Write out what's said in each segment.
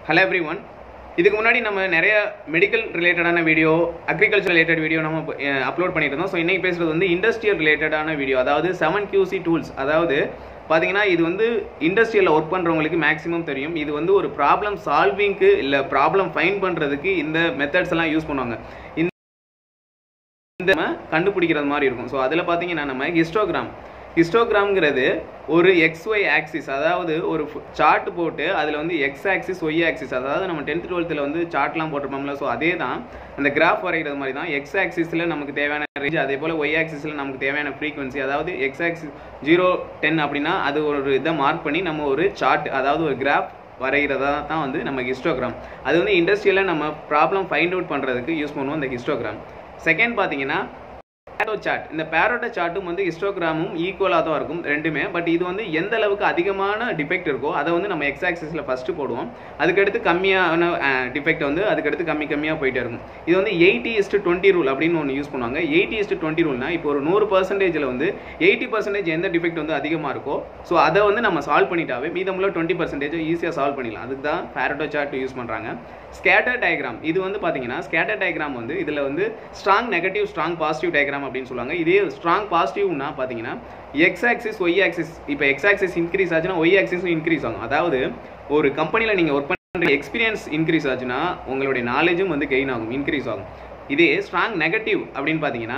Hello everyone. இதுக்கு முன்னாடி நம்ம நிறைய மெடிக்கல் ரிலேட்டடான வீடியோ அக்ரிகல்ச்சர் ரிலேட்டட் வீடியோ நம்ம அப்லோட் பண்ணிட்டு இருந்தோம். ஸோ இன்னைக்கு பேசுறது வந்து இண்டஸ்ட்ரியல் ரிலேட்டடான வீடியோ, அதாவது 7QC டூல்ஸ். அதாவது பார்த்தீங்கன்னா இது வந்து இண்டஸ்ட்ரியலில் ஒர்க் பண்ணுறவங்களுக்கு மேக்ஸிமம் தெரியும். இது வந்து ஒரு ப்ராப்ளம் சால்விங்க்கு இல்லை ப்ராப்ளம் ஃபைண்ட் பண்ணுறதுக்கு இந்த மெத்தட்ஸ் எல்லாம் யூஸ் பண்ணுவாங்க. இந்த கண்டுபிடிக்கிறது மாதிரி இருக்கும். ஸோ அதில் பார்த்தீங்கன்னா நம்ம ஹிஸ்டோகிராம்ங்கிறது ஒரு XY ஆக்சிஸ், அதாவது ஒரு சார்ட் போட்டு அதில் வந்து X ஆக்சிஸ் Y ஆக்சிஸ், அதாவது நம்ம 10th 12th வந்து சார்ட்லாம் போட்டிருப்போம்ல. ஸோ அதே தான் அந்த கிராஃப் வரைகிறது மாதிரி தான். X ஆக்சிஸில் நமக்கு தேவையான ரேஞ்ச், அதே போல் Y ஆக்சிஸில் நமக்கு தேவையான ஃப்ரீக்வன்சி, அதாவது X ஆக்சிஸ் 0 10 அப்படின்னா அது ஒரு இதை மார்க் பண்ணி நம்ம ஒரு சார்ட், அதாவது ஒரு கிராஃப் வரைகிறதா தான் வந்து நம்ம ஹிஸ்டோகிராம். அது வந்து இண்டஸ்ட்ரியில் நம்ம ப்ராப்ளம் ஃபைண்ட் அவுட் பண்ணுறதுக்கு யூஸ் பண்ணுவோம் இந்த ஹிஸ்டோகிராம். செகண்ட் பார்த்தீங்கன்னா பேரோ சார்ட். இந்த பேரோட சார்ட்டும் வந்து ஹிஸ்டோகிராமும் ஈக்குவலாக தான் இருக்கும் ரெண்டுமே. பட் இது வந்து எந்த அளவுக்கு அதிகமான டிஃபெக்ட் இருக்கோ அதை வந்து நம்ம X ஆக்சிஸில் ஃபஸ்ட்டு போடுவோம். அதுக்கடுத்து கம்மியான டிஃபெக்ட் வந்து அதுக்கடுத்து கம்மியாக போயிட்டே இருக்கும். இது வந்து 80:20 ரூல் அப்படின்னு ஒன்று யூஸ் பண்ணுவாங்க. 80:20 ரூல்னா இப்போ ஒரு 100%ல் வந்து 80% எந்த டிஃபெக்ட் வந்து அதிகமாக இருக்கோ ஸோ அதை வந்து நம்ம சால்வ் பண்ணிட்டாவே மீதமுள்ள 20% ஈஸியாக சால்வ் பண்ணிடலாம். அதுக்கு தான் பேரோ சார்ட் யூஸ் பண்ணுறாங்க. ஸ்கேட்டர் டயக்ராம், இது வந்து பார்த்தீங்கன்னா ஸ்கேட்டர் டயக்ராம் வந்து இதில் வந்து strong negative strong positive diagram அப்படின்னு சொல்லுவாங்க. இதே ஸ்ட்ராங் பாசிட்டிவ்னா பார்த்தீங்கன்னா X ஆக்சிஸ் Y ஆக்சிஸ், இப்போ X ஆக்சிஸ் இன்க்ரீஸ் ஆச்சுன்னா Y ஆக்சிஸும் இன்க்ரீஸ் ஆகும். அதாவது ஒரு கம்பெனியில் நீங்கள் ஒர்க் பண்ணுற எக்ஸ்பீரியன்ஸ் இன்க்ரீஸ் ஆச்சுன்னா உங்களுடைய நாலேஜும் வந்து கெயின் ஆகும், இன்க்ரீஸ் ஆகும். இதே ஸ்ட்ராங் நெகட்டிவ் அப்படின்னு பார்த்தீங்கன்னா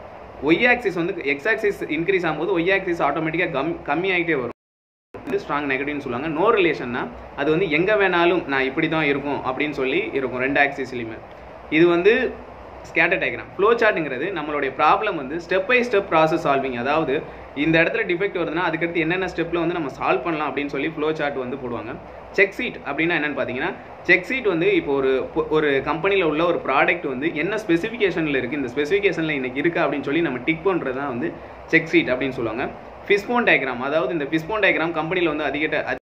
Y ஆக்சிஸ் வந்து X ஆக்சிஸ் இன்க்ரீஸ் ஆகும்போது Y ஆக்சிஸ் ஆட்டோமேட்டிக்காக கம்மியாகிட்டே வரும். ஸ்ட்ராங் நெகட்டிவ்னு சொல்லுவாங்க. நோ ரிலேஷன்னா அது வந்து எங்கே வேணாலும் நான் இப்படி தான் இருக்கும் அப்படின்னு சொல்லி இருக்கும் ரெண்டு ஆக்சிஸ்லையுமே. இது வந்து ஸ்கேட்டர் டயக்ராம். ஃப்ளோ சார்ட்டுங்கிறது நம்மளுடைய ப்ராப்ளம் வந்து step by step process solving, அதாவது இந்த இடத்துல டிஃபெக்ட் வருதுன்னா அதுக்கடுத்து என்னென்ன ஸ்டெப்பில் வந்து நம்ம சால்வ் பண்ணலாம் அப்படின்னு சொல்லி ஃப்ளோ சார்ட் வந்து போடுவாங்க. செக் சீட் அப்படின்னா என்னென்னு பார்த்தீங்கன்னா செக் சீட் வந்து இப்போ ஒரு கம்பெனியில் உள்ள ஒரு ப்ராடக்ட் வந்து என்ன ஸ்பெசிஃபிகேஷனில் இருக்குது, இந்த ஸ்பெசிஃபிகேஷனில் இன்னைக்கு இருக்கா அப்படின்னு சொல்லி நம்ம டிக் பண்ணுறது தான் வந்து செக் சீட் அப்படின்னு சொல்லுவாங்க. ஃபிஷ்போன் டயக்ராம், அதாவது இந்த ஃபிஷ்போன் டயக்ராம் கம்பெனியில் வந்து அதிகம்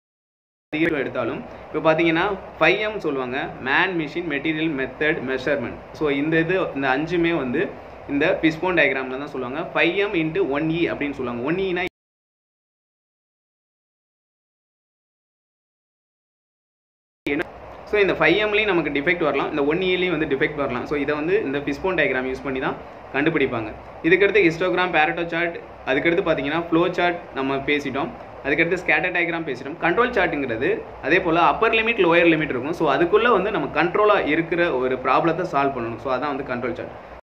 எடுத்தாலும் இப்போ பார்த்தீங்கன்னா 5M சொல்லுவாங்க, man machine material method measurement. So இந்த 5மே வந்து இந்த ஃபிஷ்போன் டயக்ராமில் தான் சொல்லுவாங்க. 5M × 1E அப்படின்னு சொல்லுவாங்க. 1Eனா ஸோ இந்த 5Mலையும் நமக்கு டிஃபெக்ட் வரலாம், இந்த 1Eலையும் வந்து டிஃபெக்ட் வரலாம். ஸோ இதை வந்து இந்த ஃபிஷ்போன் டயக்ராம் யூஸ் பண்ணி தான் கண்டுபிடிப்பாங்க. இதுக்கடுத்து ஹிஸ்டோகிராம், பேரட்டோ சார்ட், அதுக்கடுத்து பார்த்தீங்கன்னா ஃப்ளோ சார்ட் நம்ம பேசிட்டோம். அதுக்கடுத்து ஸ்கேட்டர் டயக்ராம் பேசிட்டோம். கண்ட்ரோல் சார்ட்டுங்கிறது அதே போல் அப்பர் லிமிட் லோயர் லிமிட் இருக்கும். ஸோ அதுக்குள்ளே வந்து நம்ம கண்ட்ரோலாக இருக்கிற ஒரு ப்ராப்ளத்தை சால்வ் பண்ணணும். ஸோ அதான் வந்து கண்ட்ரோல் சார்ட்.